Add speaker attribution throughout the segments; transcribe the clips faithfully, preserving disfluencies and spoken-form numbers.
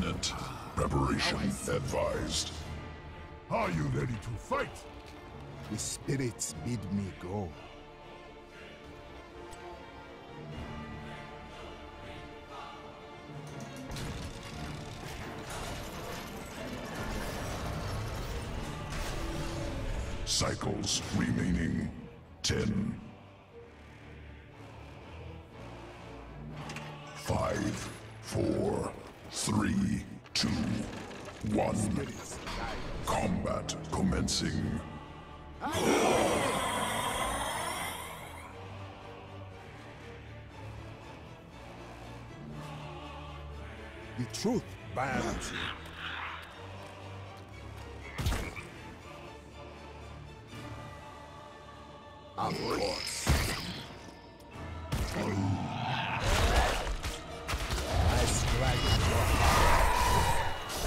Speaker 1: Imminent. Preparation advised.
Speaker 2: Are you ready to fight?
Speaker 3: The spirits bid me go.
Speaker 1: Cycles remaining. Ten. Five, four, three, two, one. Combat commencing.
Speaker 3: The truth binds you. Of course. I strike at your heart.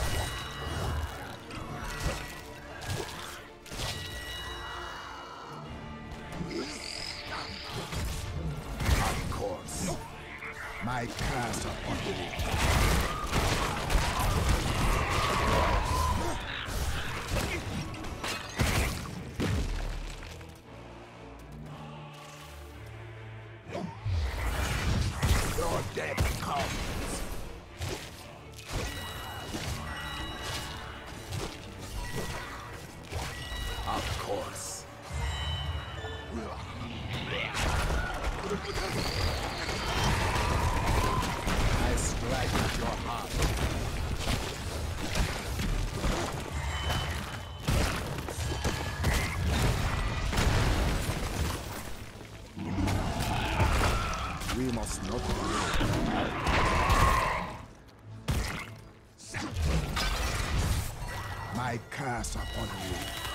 Speaker 3: Of course. My curse upon you. Death comes. Of course. I strike at your heart. We must not delay. My curse upon you.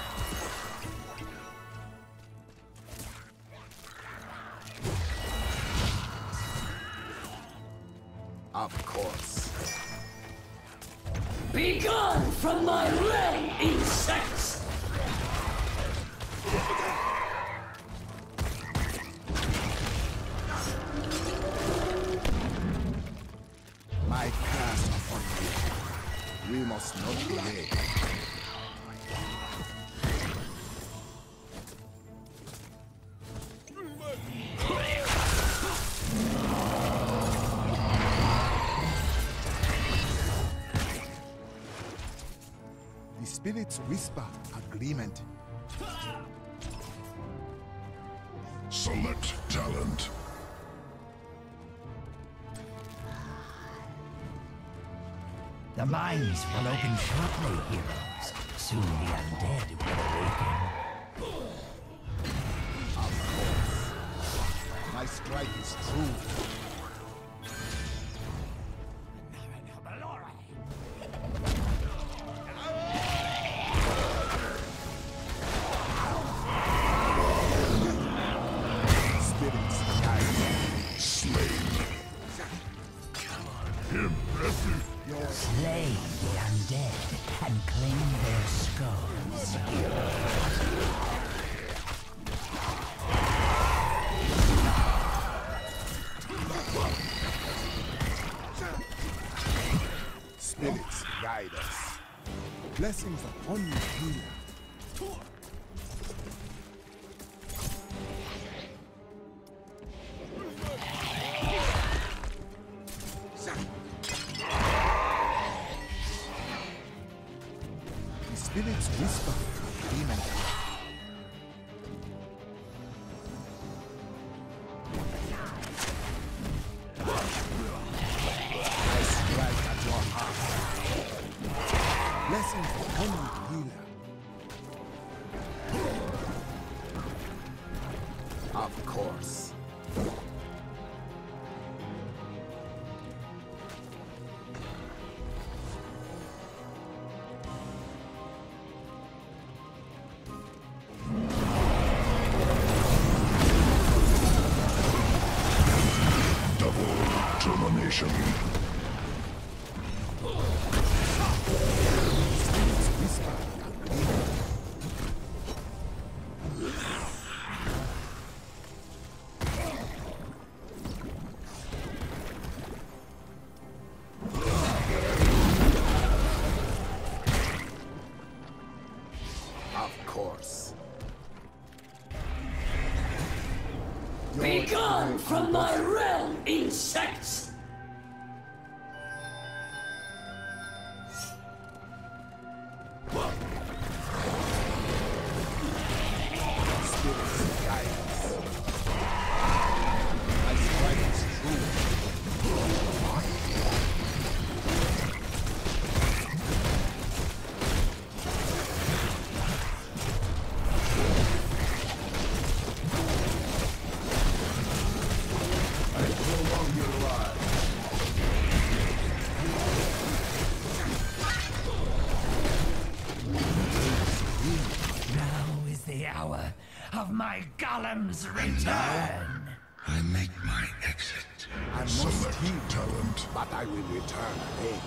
Speaker 3: Of course.
Speaker 4: Be gone from my realm, insects!
Speaker 3: My curse upon you. We must not delay. The spirits whisper agreement.
Speaker 1: Select talent.
Speaker 5: The mines will open shortly, heroes. Soon the undead will awaken.
Speaker 3: Of course. My strike is true. Spirits guide.
Speaker 1: Slain. Impressive.
Speaker 5: Slay the undead and claim their skulls.
Speaker 3: Spirits guide us. Blessings upon you, healer. The spirits whisper agreement. I strike at your heart. Blessings upon you, healer. Of course.
Speaker 1: Termination.
Speaker 3: Spirits whisper
Speaker 4: gone from my realm, insects!
Speaker 3: Spirits guide us. My strike is true.
Speaker 5: Now is the hour of my golem's return.
Speaker 6: I make my exit.
Speaker 3: I must
Speaker 1: Select
Speaker 3: heal,
Speaker 1: talent.
Speaker 3: but I will return again.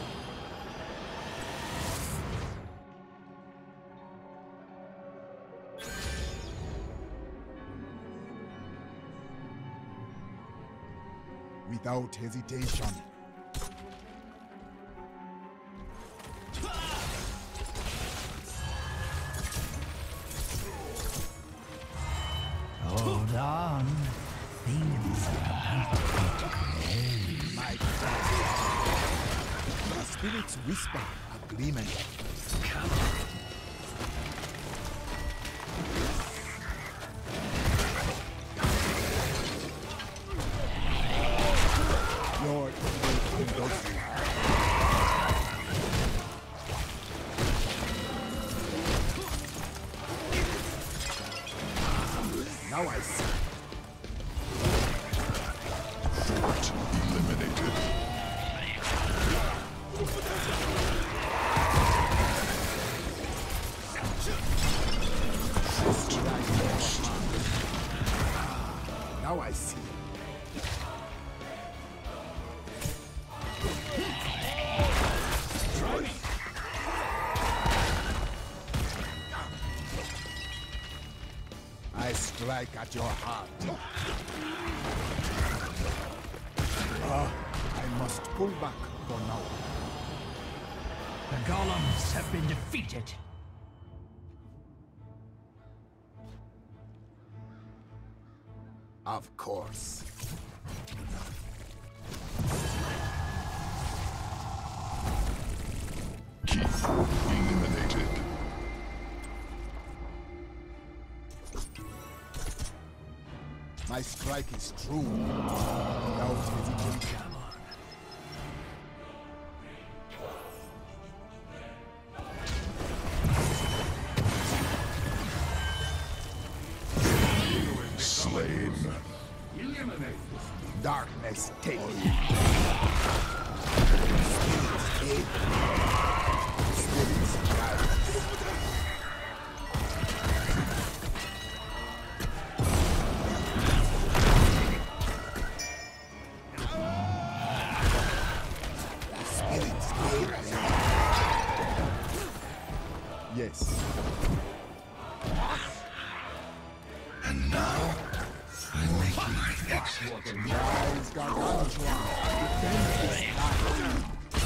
Speaker 3: Without hesitation.
Speaker 5: Hold on. Things are about to get crazy.
Speaker 3: My God. The spirits whisper agreement. Lord, will endorse you. Now I see.
Speaker 1: Fort eliminated. Fort lost.
Speaker 3: Now I see. I strike at your heart. Ah, I must pull back for now.
Speaker 5: The golems have been defeated.
Speaker 3: Of course.
Speaker 1: Keep eliminated.
Speaker 3: My strike is true. Without hesitation.
Speaker 1: Slain.
Speaker 3: Darkness take me. Spirits aid. Spirits guide us. Spirits aid us. Yes.
Speaker 6: And now, I make my exit.
Speaker 3: Rise, Gargantua. Defend this land.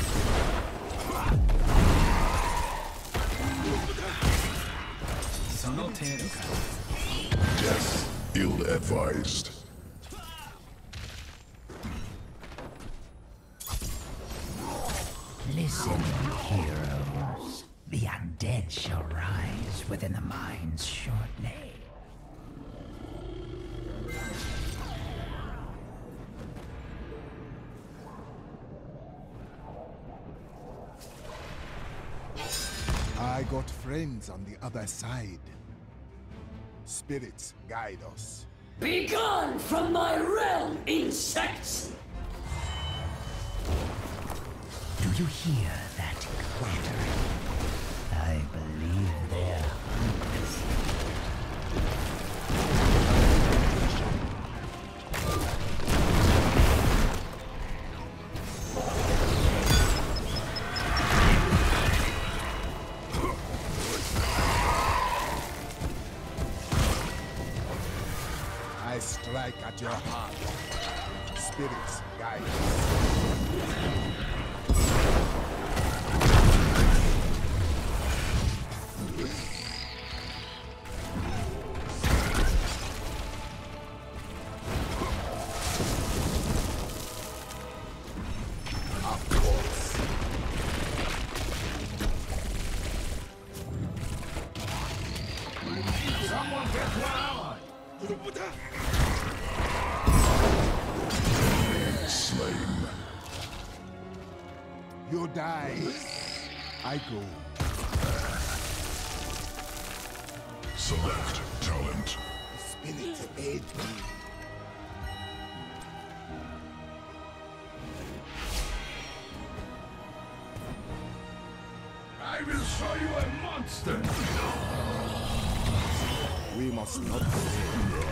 Speaker 1: Death ill-advised.
Speaker 5: Listen, heroes. The undead shall rise within the mines shortly.
Speaker 3: I got friends on the other side. Spirits guide us.
Speaker 4: Be gone from my realm, insects!
Speaker 5: Do you hear that clattering? I believe they're
Speaker 3: I strike at your heart. Spirits guide us. dies, I go.
Speaker 1: Select talent.
Speaker 3: Spirit aid me.
Speaker 2: I will show you a monster!
Speaker 3: We must not delay.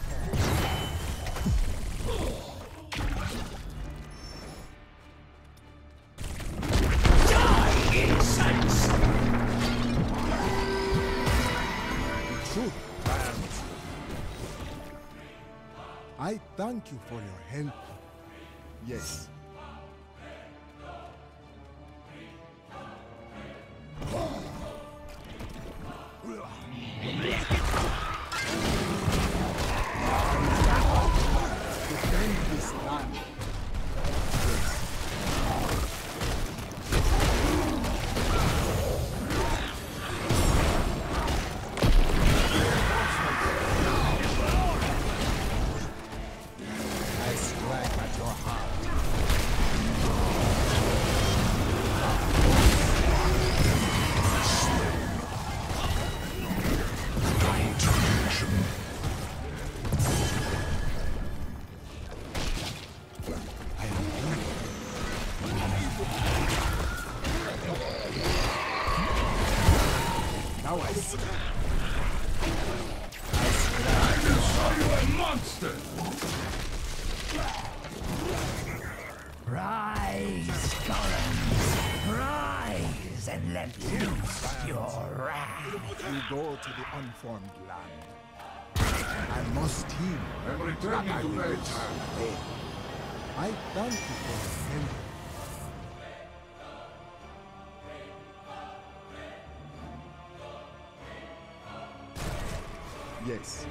Speaker 4: Die, insects!
Speaker 3: Truth triumphs. I thank you for your help. Yes. Defend this land. I strike at your heart.
Speaker 1: Determination.
Speaker 3: I am weak. Now I see. I strike.
Speaker 2: I will show you a monster!
Speaker 5: Rise, golems! Rise and let loose your wrath!
Speaker 3: You go to the unformed land. I must heal.
Speaker 2: I'm returning
Speaker 3: I
Speaker 2: to
Speaker 3: will
Speaker 2: base.
Speaker 3: return again. I thank you for your help. Yes.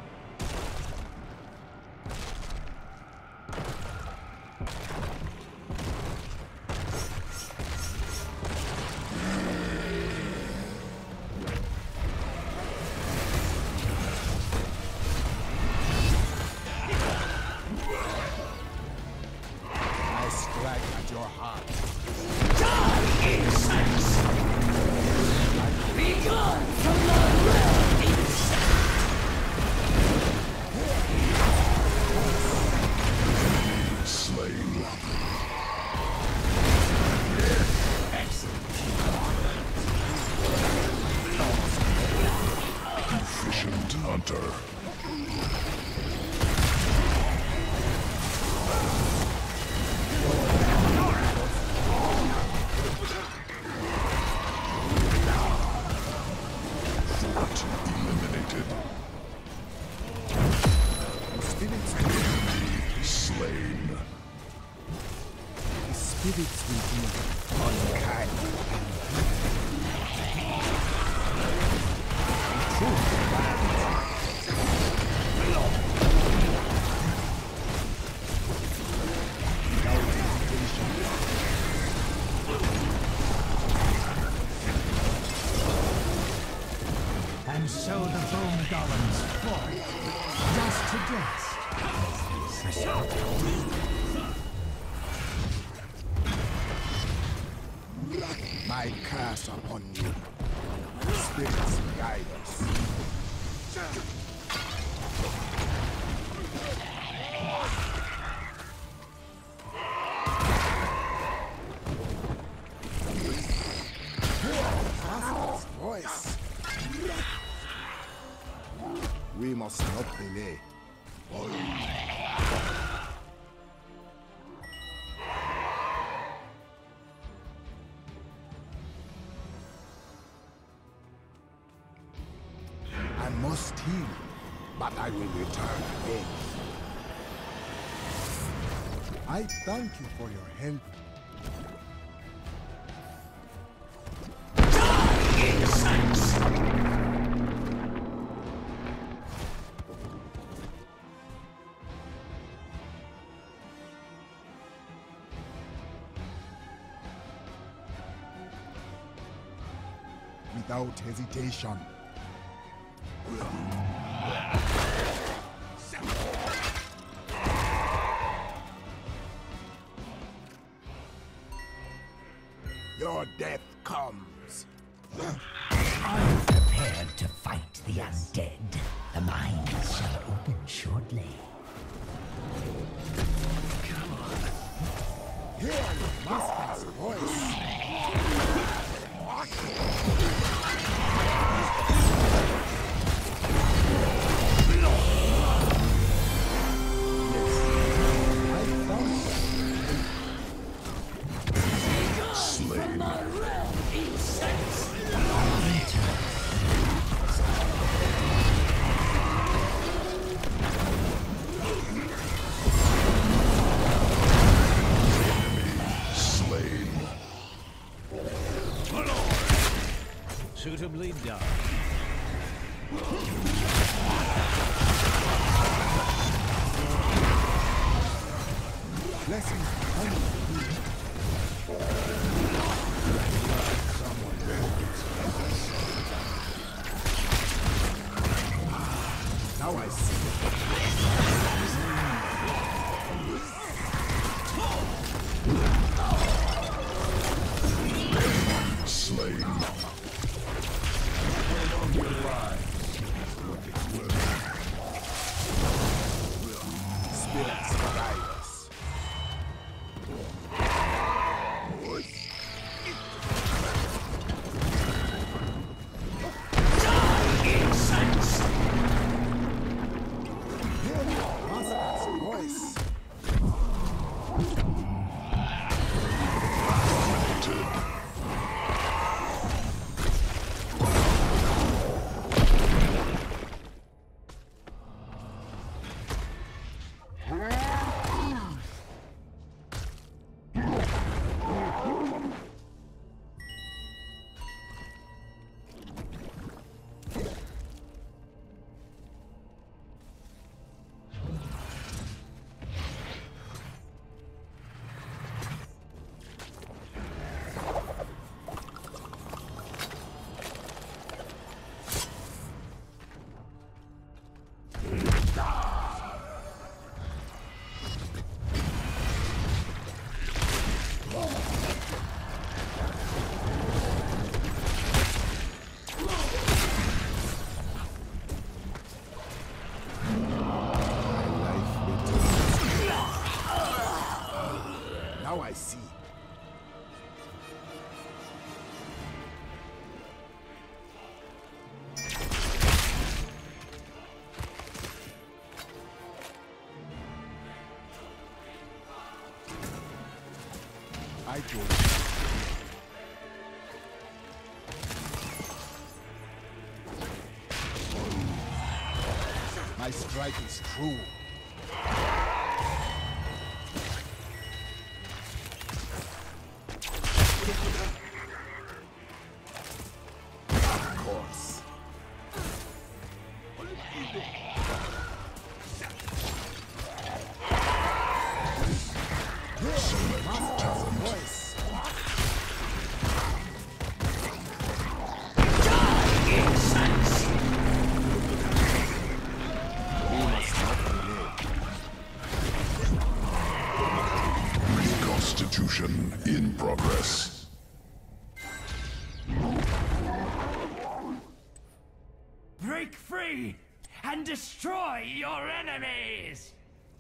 Speaker 3: I strike at your heart.
Speaker 4: Die, insects! Be gone from my realm, insects!
Speaker 1: Slain. Efficient hunter. Threat eliminated.
Speaker 3: Spirits,
Speaker 1: Slain.
Speaker 3: the spirits will be unkind. Without hesitation.
Speaker 5: And so the bone golems fought, dust to dust.
Speaker 3: My curse upon you. Spirits guide us. Master's voice. We must not delay. I must heal, but I will return again. I thank you for your help.
Speaker 4: Insects!
Speaker 3: Without hesitation. Your death comes.
Speaker 5: I'm prepared to fight the undead. The mines shall open shortly.
Speaker 3: Hear Master's voice.
Speaker 1: Slain.
Speaker 4: My realm insects.
Speaker 1: Slain.
Speaker 7: Suitably done.
Speaker 3: Blessings. Now I see.
Speaker 1: Slain.
Speaker 3: Spirits guide us.
Speaker 4: Insects.
Speaker 3: Hear Master's voice. Now I see. I join. My strike is true. Of course. Master's voice.
Speaker 4: Insects.
Speaker 3: We must not delay.
Speaker 1: Reconstitution in progress.
Speaker 5: Break free and destroy your enemies!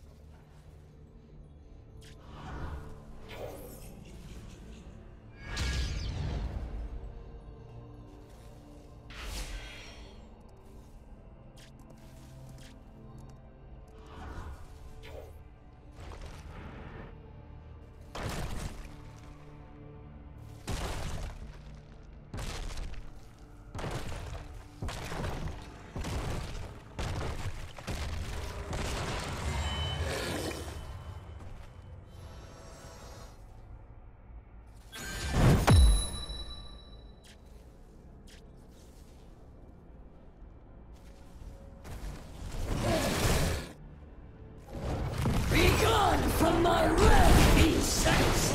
Speaker 4: From my realm, insects!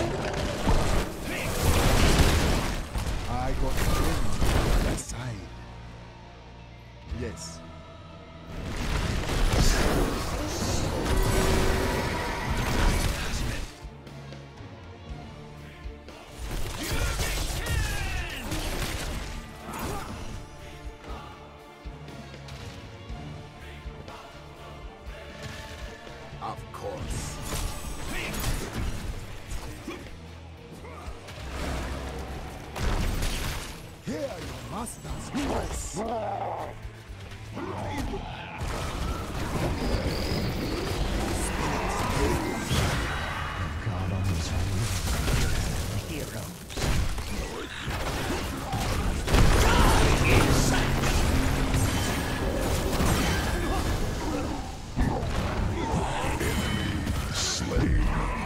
Speaker 3: I got friends on that side. Yes. Hear your master's voice.
Speaker 5: God always the heroes.
Speaker 1: Slain.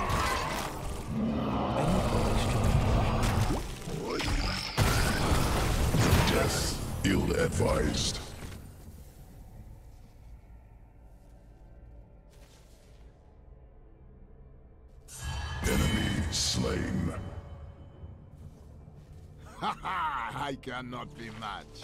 Speaker 1: Death ill-advised. Enemy slain.
Speaker 3: Ha ha! I cannot be matched.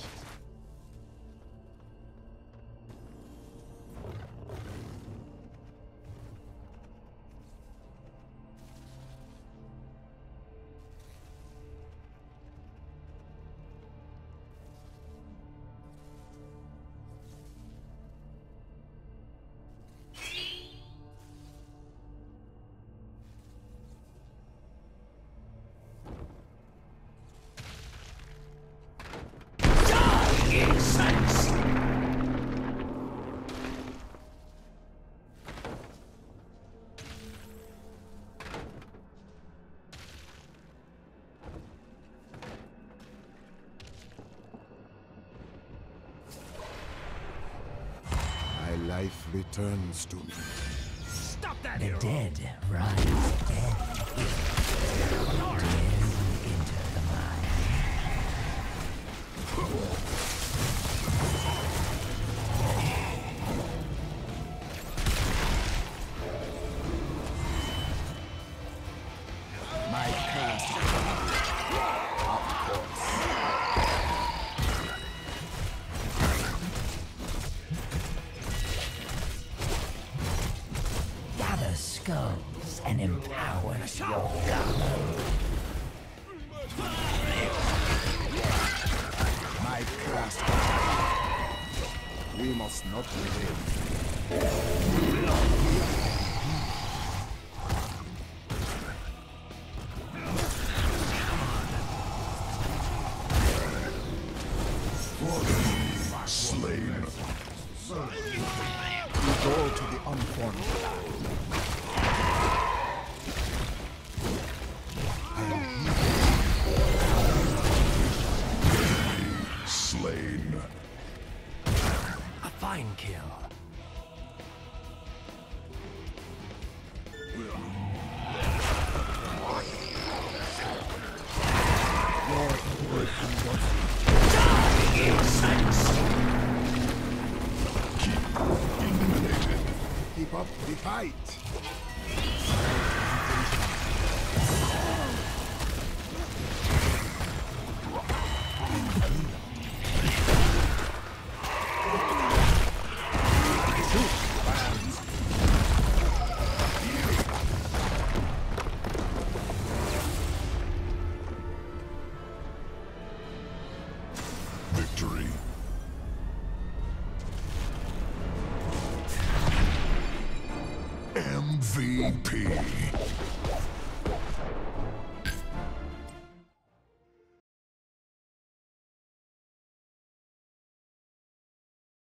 Speaker 3: My life returns to me.
Speaker 2: Stop that
Speaker 5: The
Speaker 2: hero!
Speaker 5: dead rise dead. Dead into the mind.
Speaker 3: My curse. Of course.
Speaker 5: Gather skulls and empower your god.
Speaker 3: My curse. We must not live.
Speaker 1: Slain.
Speaker 3: We go to the unformed.
Speaker 1: Slain.
Speaker 2: A fine kill.
Speaker 1: Eliminated.
Speaker 3: Keep up the fight.
Speaker 1: Victory. M V P.